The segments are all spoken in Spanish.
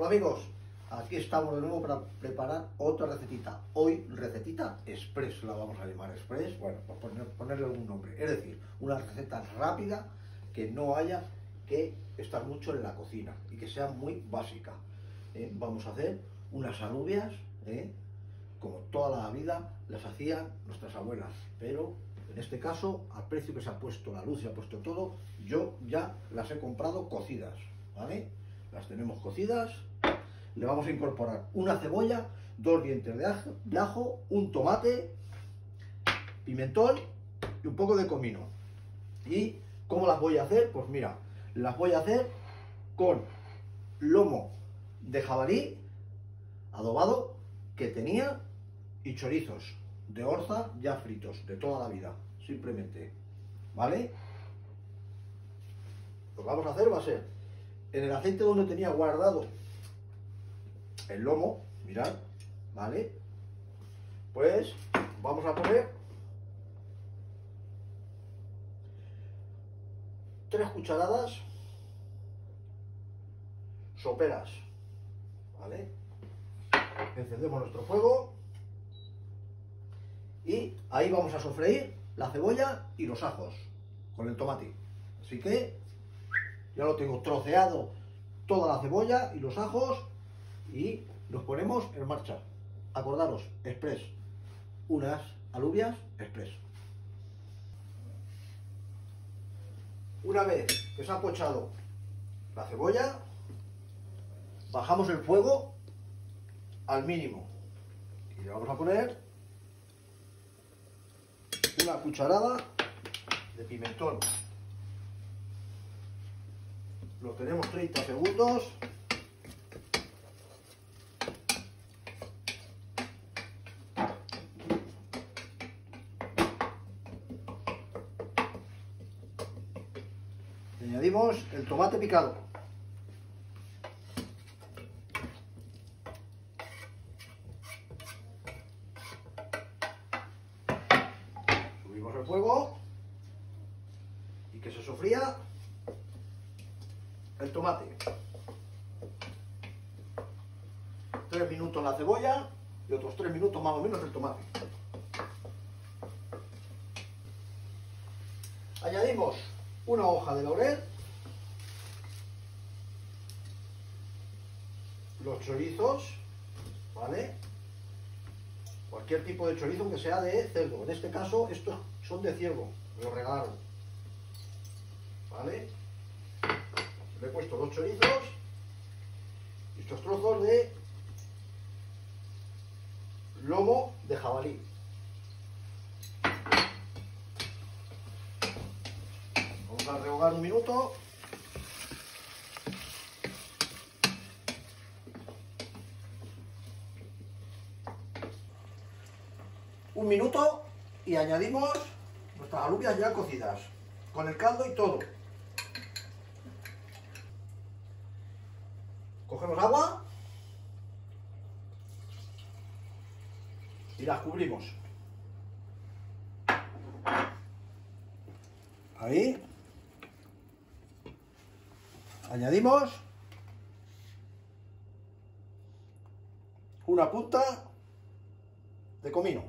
Hola amigos, aquí estamos de nuevo para preparar otra recetita. Hoy recetita express, la vamos a llamar express, bueno, pues ponerle algún nombre. Es decir, una receta rápida que no haya que estar mucho en la cocina y que sea muy básica. Vamos a hacer unas alubias, como toda la vida las hacían nuestras abuelas, pero en este caso, al precio que se ha puesto la luz, se ha puesto todo, yo ya las he comprado cocidas, ¿vale? Las tenemos cocidas. Le vamos a incorporar una cebolla, 2 dientes de ajo, un tomate, pimentón y un poco de comino. ¿Y cómo las voy a hacer? Pues mira, las voy a hacer con lomo de jabalí adobado que tenía y chorizos de orza ya fritos de toda la vida, simplemente, ¿vale? Lo que vamos a hacer va a ser en el aceite donde tenía guardado el lomo, mirad, ¿vale? Pues vamos a poner 3 cucharadas soperas, ¿vale? Encendemos nuestro fuego y ahí vamos a sofreír la cebolla y los ajos con el tomate. Así que ya lo tengo troceado, toda la cebolla y los ajos, y nos ponemos en marcha. Acordaros, express, unas alubias express. Una vez que se ha pochado la cebolla, bajamos el fuego al mínimo y le vamos a poner una cucharada de pimentón. Lo tenemos 30 segundos. Añadimos el tomate picado. Subimos el fuego y que se sofría el tomate. 3 minutos la cebolla y otros 3 minutos más o menos el tomate. Añadimos una hoja de laurel, los chorizos, ¿vale? Cualquier tipo de chorizo que sea de cerdo. En este caso estos son de ciervo, me lo regalaron, ¿vale? Le he puesto 2 chorizos y estos trozos de lomo de jabalí. Vamos a rehogar un minuto. Un minuto y añadimos nuestras alubias ya cocidas, con el caldo y todo. Cogemos agua y las cubrimos. Ahí. Añadimos una punta de comino.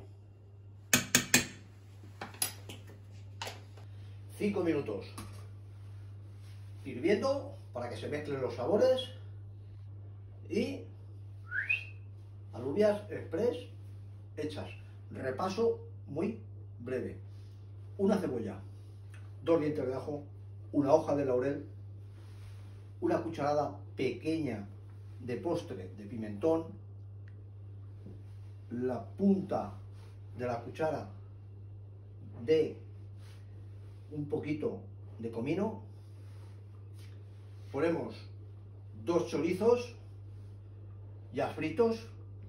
5 minutos hirviendo para que se mezclen los sabores y alubias express hechas. Repaso muy breve. Una cebolla, 2 dientes de ajo, una hoja de laurel, una cucharada pequeña de postre de pimentón, la punta de la cuchara de un poquito de comino, ponemos 2 chorizos ya fritos,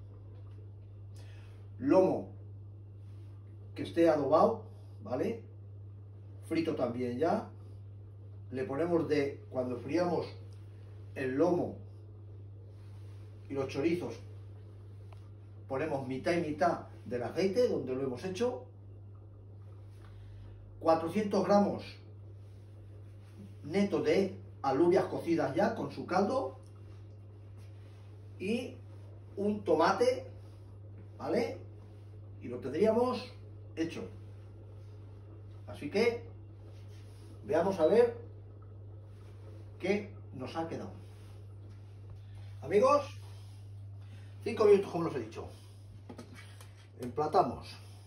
lomo que esté adobado, ¿vale? Frito también ya. Le ponemos cuando fríamos el lomo y los chorizos, ponemos mitad y mitad del aceite donde lo hemos hecho. 400 gramos neto de alubias cocidas ya con su caldo. y un tomate, ¿vale? Y lo tendríamos hecho. Así que veamos a ver qué nos ha quedado. Amigos, 5 minutos como os he dicho. Emplatamos.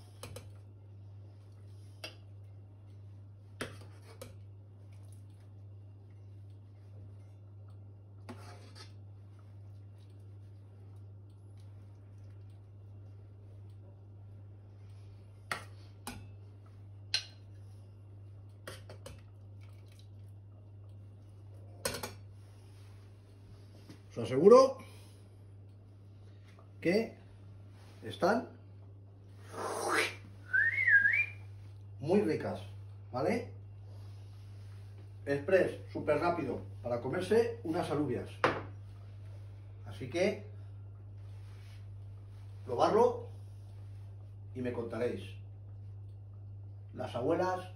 Os aseguro que están muy ricas, ¿vale? Express, súper rápido, para comerse unas alubias. Así que probarlo y me contaréis. Las abuelas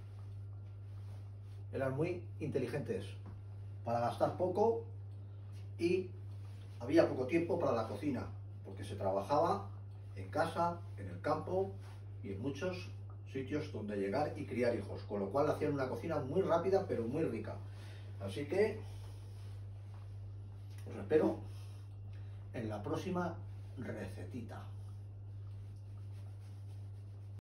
eran muy inteligentes para gastar poco y había poco tiempo para la cocina, porque se trabajaba en casa, en el campo y en muchos sitios donde llegar y criar hijos, con lo cual hacían una cocina muy rápida pero muy rica. Así que os espero en la próxima recetita.